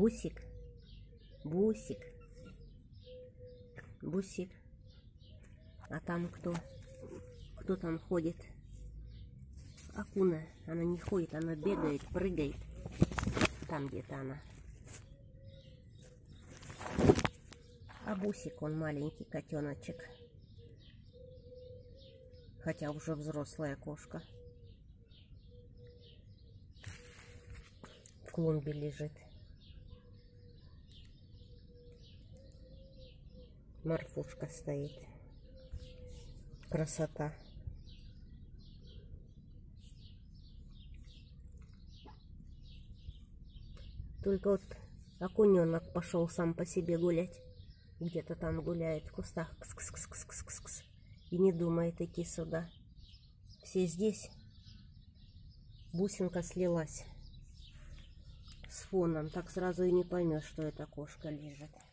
Бусик, Бусик, Бусик. А там кто? Кто там ходит? Акуна. Она не ходит, она бегает, прыгает. Там где-то она. А Бусик, он маленький котеночек. Хотя уже взрослая кошка. В клумбе лежит. Марфушка стоит. Красота. Только вот окуненок пошел сам по себе гулять. Где-то там гуляет в кустах. Кс-кс-кс-кс-кс-кс. И не думает идти сюда. Все здесь. Бусинка слилась с фоном. Так сразу и не поймешь, что эта кошка лежит.